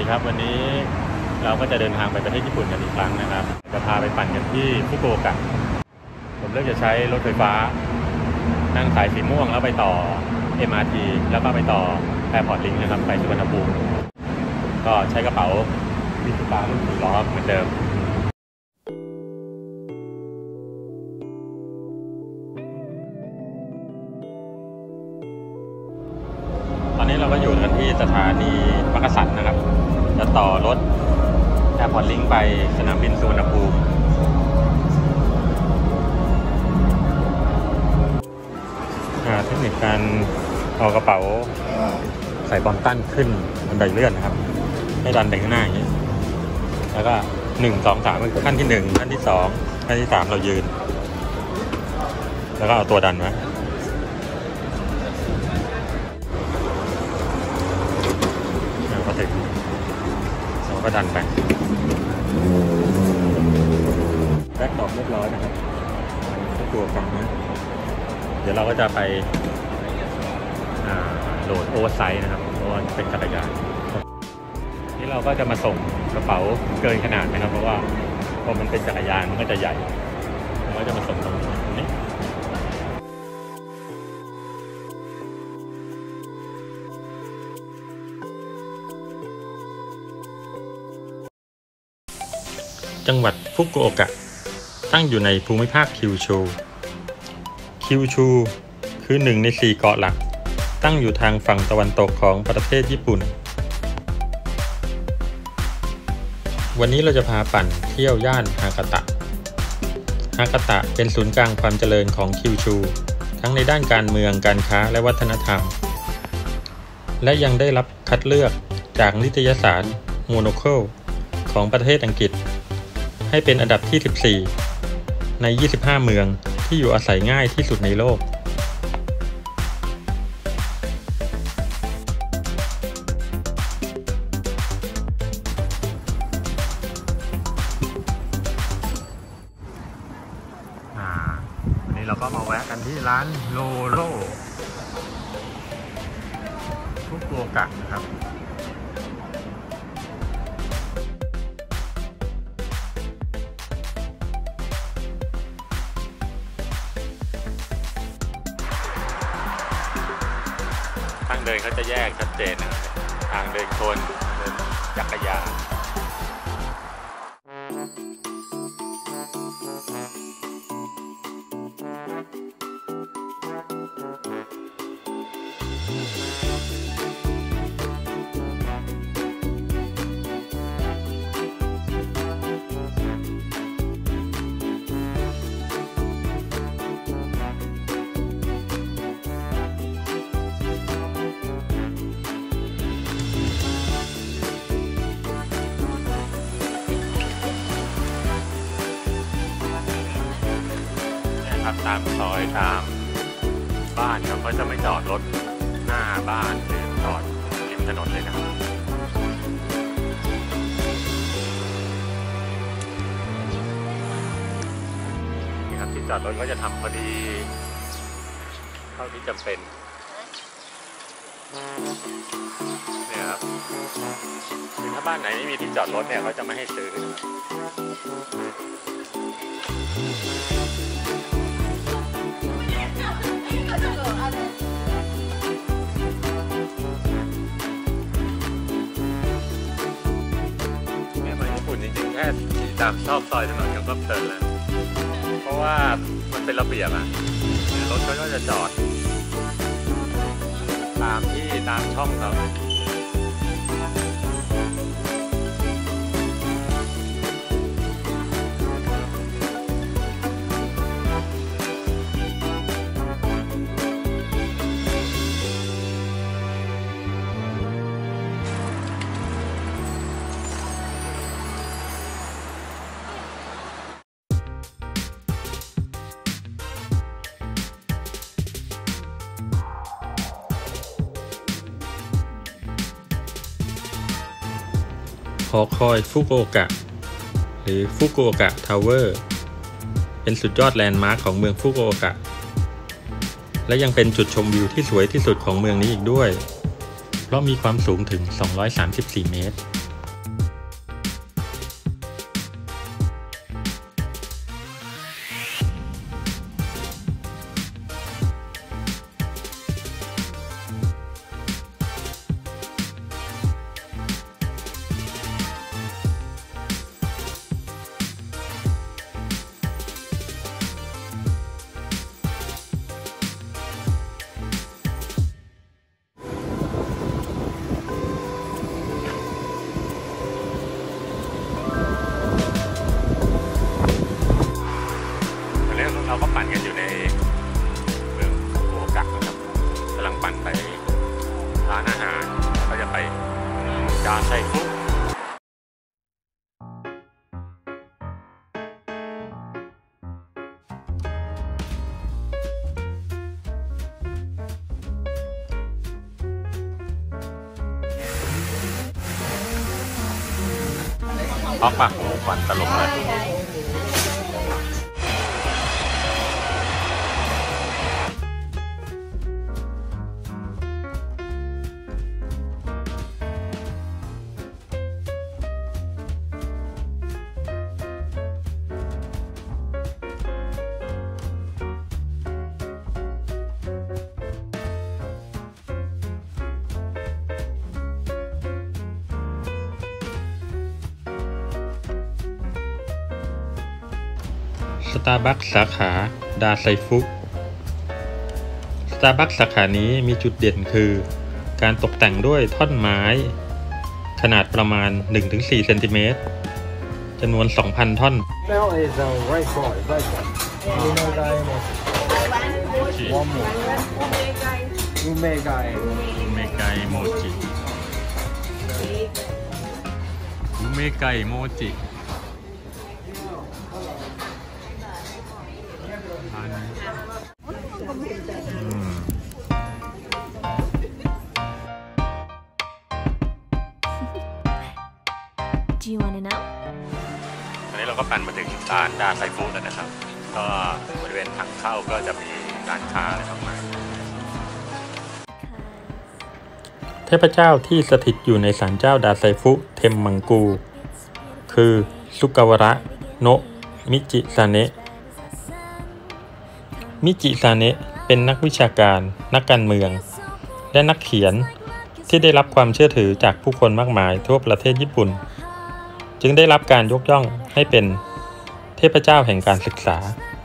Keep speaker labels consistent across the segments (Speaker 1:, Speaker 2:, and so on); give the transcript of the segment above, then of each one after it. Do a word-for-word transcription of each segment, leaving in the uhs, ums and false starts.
Speaker 1: ครับวันนี้เราก็จะเดินทางไปประเทศญี่ปุ่นกันอีกครั้งนะครับจะพาไปปั่นกันที่ฟุกุโอกะผมเลือกจะใช้รถไฟฟ้านั่งสายสีม่วงแล้วไปต่อ เอ็ม อาร์ ที แล้วก็ไปต่อ Airport Link นะครับไปสุวรรณภูมิก็ใช้กระเป๋าวิสุตารุ่นสี่ล้อเหมือนเดิมตอนนี้เราก็อยู่กันที่สถานีมักกะสันนะครับจะต่อรถ Airport Link ไปสนามบินสุวรรณภูมิเทคนิคการเอากระเป๋าใส่บอมตั้นขึ้นบันไดเลื่อนนะครับให้ดันไปข้างหน้าอย่างนี้แล้วก็หนึ่งสองสามขั้นที่หนึ่งขั้นที่สองขั้นที่สามเรายืนแล้วก็เอาตัวดันไว้แล้วก็ถึงเราก็ดันไปแบ็คดอกเรียบร้อยนะครับไม่กลัวกันนะเดี๋ยวเราก็จะไปโหลดโอเวอร์ไซส์นะครับเพราะว่าเป็นจักรยานนี่เราก็จะมาส่งกระเป๋าเกินขนาดนะครับเพราะว่าพอมันเป็นจักรยานมันก็จะใหญ่เราก็จะมาส่งตรงนี้จังหวัดฟุกุโอกะตั้งอยู่ในภูมิภาคคิวชูคิวชูคือหนึ่งในสี่เกาะหลักตั้งอยู่ทางฝั่งตะวันตกของประเทศญี่ปุ่นวันนี้เราจะพาปั่นเที่ยวย่านฮากาตะฮากาตะเป็นศูนย์กลางความเจริญของคิวชูทั้งในด้านการเมืองการค้าและวัฒนธรรมและยังได้รับคัดเลือกจากนิตยสารโมโนโคลของประเทศอังกฤษให้เป็นอันดับที่สิบสี่ในยี่สิบห้าเมืองที่อยู่อาศัยง่ายที่สุดในโลกวันนี้เราก็มาแวะกันที่ร้านโลโร่ฟุกุโอกะนะครับทางเดินเขาจะแยกชัดเจนนะครับทางเดินคนเดินจักรยานตามซอยตามบ้านเขาก็จะไม่จอดรถหน้าบ้านหรือจอดริมถนนเลยนะครับนี่ครับที่จอดรถก็จะทำพอดีเท่าที่จำเป็นเนี่ยครับคือถ้าบ้านไหนไม่มีที่จอดรถเนี่ยเขาจะไม่ให้ซื้อนะครับแค่ขี่ตามชอบซอยถนนก็เพลินแล้วเพราะว่ามันเป็นระเบียบอ่ะรถก็จะจอดตามที่ตามช่องเราหอคอยฟุกุโอกะหรือฟุกุโอกะทาวเวอร์เป็นสุดยอดแลนด์มาร์คของเมืองฟุกุโอกะและยังเป็นจุดชมวิวที่สวยที่สุดของเมืองนี้อีกด้วยเพราะมีความสูงถึงสองร้อยสามสิบสี่เมตรออกปะควันตลบเลยสตาร์บัคสาขาดาไซฟุสตาร์บัคสาขานี้มีจุดเด่นคือการตกแต่งด้วยท่อนไม้ขนาดประมาณ หนึ่งถึงสี่ เซนติเมตรจำนวน สองพัน ท่อน
Speaker 2: อุเมไก
Speaker 1: อุเมไกโมจิอุเมไกโมจิวันนี้เราก็ปั่นมาถึงร้านดาไซฟูดแล้วนะครับก็บริเวณทางเข้าก็จะมีร้านค้าอะไรมากมายเทพเจ้าที่สถิตอยู่ในศาลเจ้าดาไซฟุเทมมังกูคือสุกาวระโนะมิจิซาเนะมิจิซาเนะเป็นนักวิชาการนักการเมืองและนักเขียนที่ได้รับความเชื่อถือจากผู้คนมากมายทั่วประเทศญี่ปุ่นจึงได้รับการยกย่องให้เป็นเทพเจ้าแห่งการศึกษา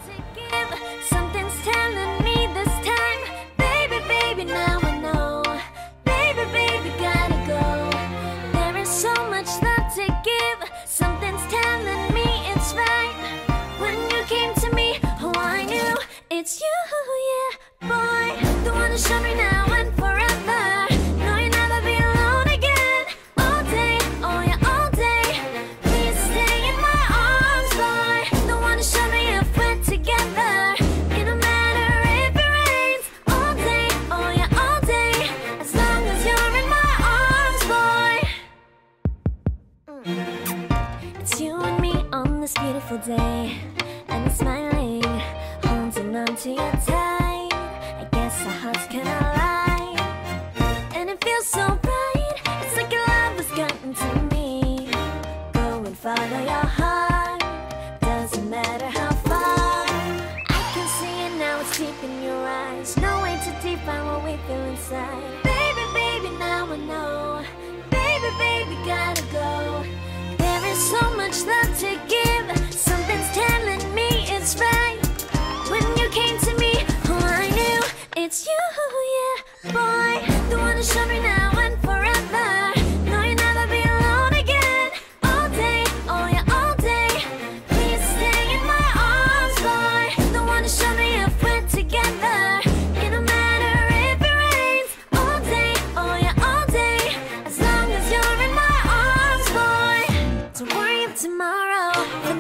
Speaker 3: Day and it's smiling, holding on to your tight. I guess our hearts can align, and it feels so bright. It's like your love has gotten to me. Go and follow your heart, doesn't matter how far. I can see it now, it's deep in your eyes. No way to define what we feel inside. Baby, baby, now I know. Baby, baby, gotta go. There is so much love to give.Something's telling me it's right. When you came to me, oh I knew it's you, yeah, boy. The one to show me now and forever. No, you'll never be alone again. All day, oh yeah, all day. Please stay in my arms, boy. The one to show me if we're together. It don't matter if it rains. All day, oh yeah, all day. As long as you're in my arms, boy. Don't worry if tomorrow.For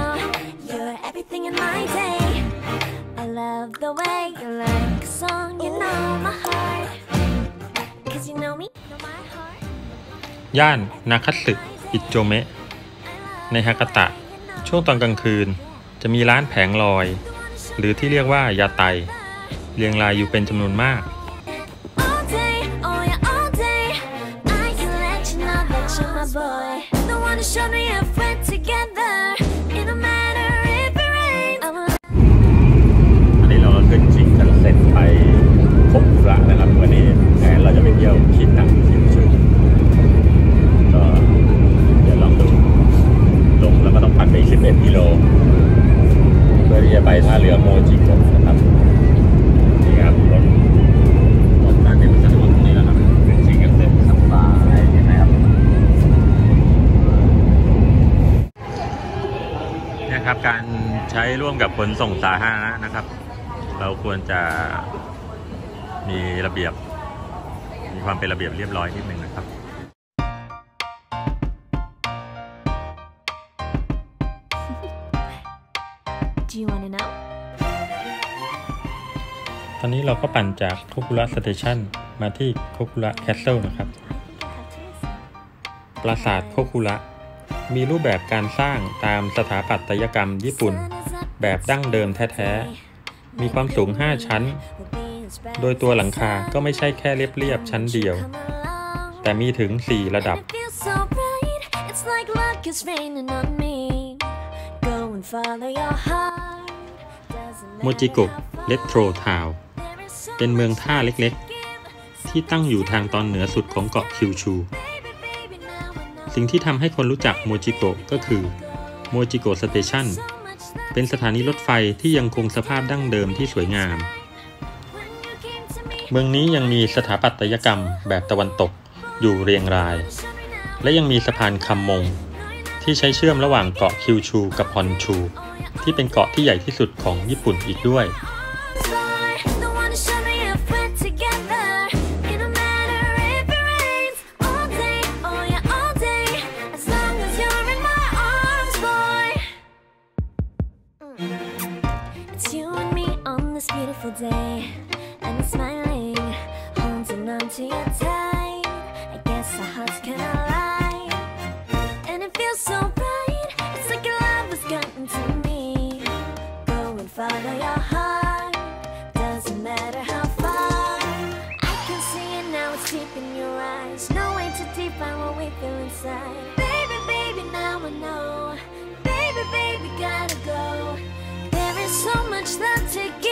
Speaker 3: now, you're everything in my day. I love the way you like a song, you know my heart. Cause you know me, know my heart.
Speaker 1: ย่านนาคัตสึอิโจเมะในฮากาตะช่วงตอนกลางคืนจะมีร้านแผงลอยหรือที่เรียกว่ายาไตเรียงรายอยู่เป็นจำนวนมากอันนี้เราก็ขึ้นชิงคันเซ็นไปคบระนะครับวันนี้แผนเราจะไปเที่ยวคิดนังคิวชูก็เดี๋ยวลองดูลงแล้วก็ต้องปั่นไปสิบเอ็ดกิโลเพื่อที่จะไปท่าเรือโมจิโกะนะครับนี่ครับรถรถการเดินสะดวกตรงนี้แล้วครับขึ้นชิงคันเซ็นสบายเห็นไหมครับนี่ครับการใช้ร่วมกับขนส่งสาธารณะนะครับเราควรจะมีระเบียบมีความเป็นระเบียบเรียบร้อยนิดนึงนะครับตอนนี้เราก็ปั่นจากโคคุระสเตชันมาที่โคคุระแคสเซิลนะครับปราสาทโคคุระมีรูปแบบการสร้างตามสถาปัตยกรรมญี่ปุ่นแบบดั้งเดิมแท้ๆมีความสูงห้าชั้นโดยตัวหลังคาก็ไม่ใช่แค่เรียบๆชั้นเดียวแต่มีถึงสี่ระดับโมจิโกะเรโทรทาวน์เป็นเมืองท่าเล็กๆที่ตั้งอยู่ทางตอนเหนือสุดของเกาะคิวชูสิ่งที่ทำให้คนรู้จักโมจิโกะก็คือโมจิโกะสเตชันเป็นสถานีรถไฟที่ยังคงสภาพดั้งเดิมที่สวยงามเมืองนี้ยังมีสถาปัตยกรรมแบบตะวันตกอยู่เรียงรายและยังมีสะพานคัมมงที่ใช้เชื่อมระหว่างเกาะคิวชูกับฮอนชูที่เป็นเกาะที่ใหญ่ที่สุดของญี่ปุ่นอีกด้วย
Speaker 3: Beautiful day and I'm smiling, holding on to you tight. I guess our hearts can align, and it feels so bright. It's like your love has gotten to me. Go and follow your heart, doesn't matter how far. I can see it now, it's deep in your eyes. No way to define what we feel inside. Baby, baby, now I know. Baby, baby, gotta go. There is so much love to give.